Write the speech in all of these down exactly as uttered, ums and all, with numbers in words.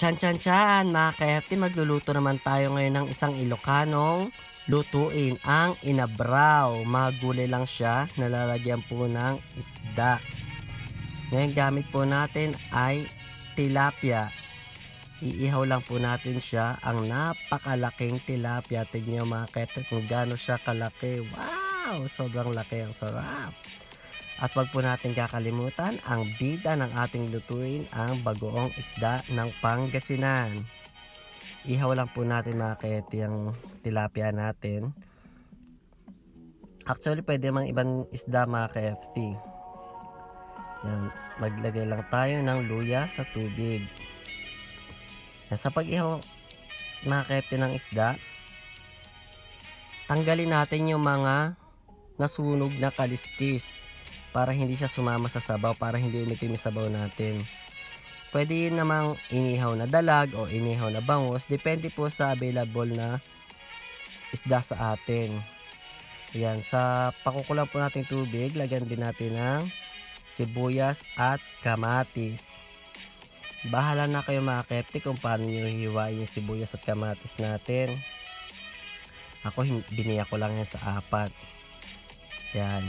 Chan chan chan mga ka-F T, magluluto naman tayo ngayon ng isang Ilocanong lutuin, ang inabraw. Mga gulay lang siya, nalalagyan po ng isda. Ngayon gamit po natin ay tilapia. Iihaw lang po natin siya, ang napakalaking tilapia. Tignan mga ka-F T kung gaano siya kalaki. Wow! Sobrang laki, ang sarap. At wag po natin kakalimutan ang bida ng ating lutuin, ang bagoong isda ng Pangasinan. Ihaw lang po natin mga ka-F T ang tilapia natin. Actually pwede mang ibang isda mga ka-F T. Yan, maglagay lang tayo ng luya sa tubig. Yan, sa pag-ihaw mga ka-F T ng isda, tanggalin natin yung mga nasunog na kaliskis para hindi siya sumama sa sabaw, para hindi umitim yung sabaw natin. Pwede namang inihaw na dalag o inihaw na bangus, depende po sa available na isda sa atin. Ayan, sa pakukulang po nating tubig, lagyan din natin ng sibuyas at kamatis. Bahala na kayo mga ka-F T kung paano nyo hiwain yung sibuyas at kamatis natin. Ako, biniyak ko lang yan sa apat. Yan.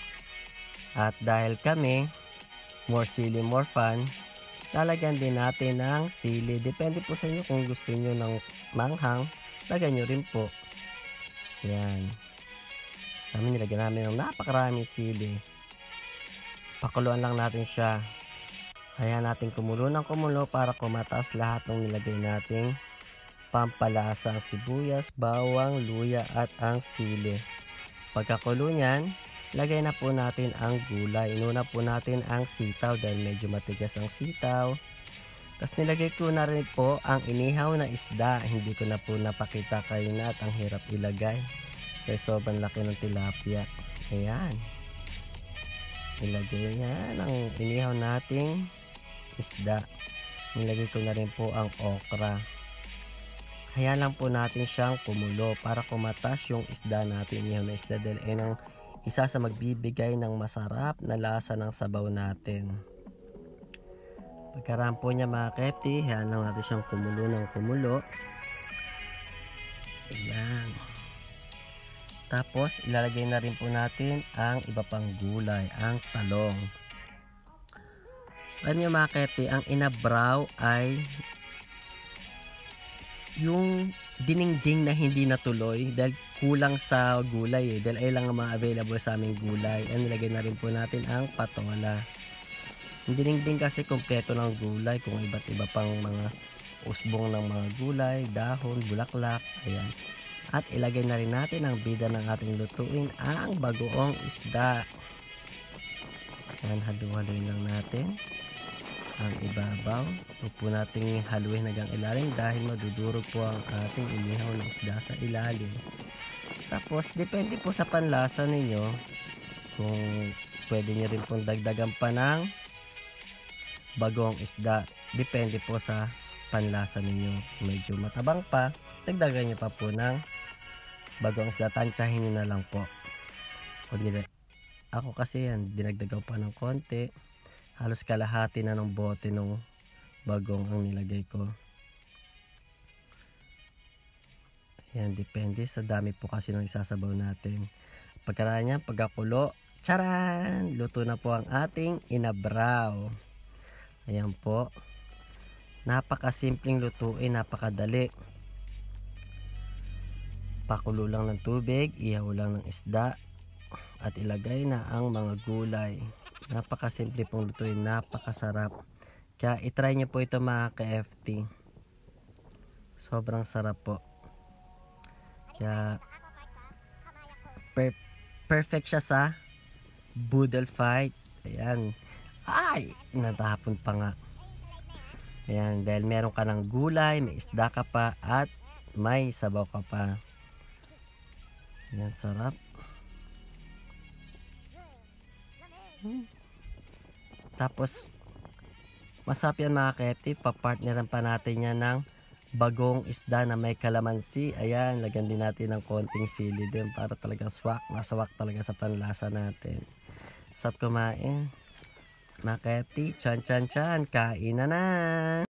At dahil kami, more sili, more fun, lalagyan din natin ng sili. Depende po sa inyo kung gusto nyo ng manghang, lagyan nyo rin po. Yan. Sa amin, nilagyan namin ng napakaraming sili. Pakuluan lang natin siya. Hayaan natin kumulo ng kumulo para kumataas lahat ng nilagay nating pampalasa, ang sibuyas, bawang, luya at ang sili. Pagkakulo niyan, lagay na po natin ang gulay. Inuna po natin ang sitaw dahil medyo matigas ang sitaw. Tapos nilagay ko na rin po ang inihaw na isda. Hindi ko na po napakita kayo na at ang hirap ilagay. Kaya sobrang laki ng tilapia. Ayan. Ilagay yan ang inihaw nating isda. Nilagay ko na rin po ang okra. Hayaan lang po natin siyang kumulo para kumatas yung isda natin. Inihaw na isda dahil ay ng isa sa magbibigay ng masarap na lasa ng sabaw natin. Pagkarampo niya mga ka-F T, hayaan lang natin siyang kumulo ng kumulo. Ayan. Tapos ilalagay na rin po natin ang iba pang gulay, ang talong. Alam niyo mga ka-F T, ang inabraw ay yung dinengdeng na hindi natuloy dahil kulang sa gulay eh. Dahil ay lang ang mga available sa aming gulay. And nilagay na rin po natin ang patola. Yung dinengdeng kasi kompleto ng gulay, kung iba't iba pang mga usbong ng mga gulay, dahon, bulaklak. Ayan. At ilagay na rin natin ang bida ng ating lutuin, ang bagoong isda. Ayan, halu-haluin lang natin ang ibabaw. Huwag po natin haluin hanggang ilalim dahil madudurog po ang ating inihaw na isda sa ilalim. Tapos depende po sa panlasa ninyo kung pwede nyo rin pong dagdagan pa ng bagong isda. Depende po sa panlasa ninyo. Medyo matabang pa, dagdagan nyo pa po ng bagong isda. Tansyahin nyo na lang po. Ako kasi yan, dinagdagan pa ng konti. Halos kalahati na ng bote ng bagong ang nilagay ko. Ayan, depende sa dami po kasi ng isasabaw natin. Pagkaraan niya, pagkakulo, charan! Luto na po ang ating inabraw. Ayan po. Napakasimpleng lutuin, napakadali. Pakulo lang ng tubig, ihaw lang ng isda, at ilagay na ang mga gulay. Napakasimple pong lutuin, napakasarap. Kaya itry nyo po ito mga ka-F T. Sobrang sarap po. Kaya per perfect siya sa boodle fight. Ayan. Ay! Natapon pa nga. Ayan, dahil meron ka ng gulay, may isda ka pa, at may sabaw ka pa. Ayan, sarap. Hmm. Tapos masarap yan mga ka-F T, papartneran pa natin yan ng bagong isda na may kalamansi. Ayan, lagyan din natin ng konting sili din para talaga swak, masawak talaga sa panlasa natin. Sarap kumain mga ka-F T. Chan chan chan, kain na na.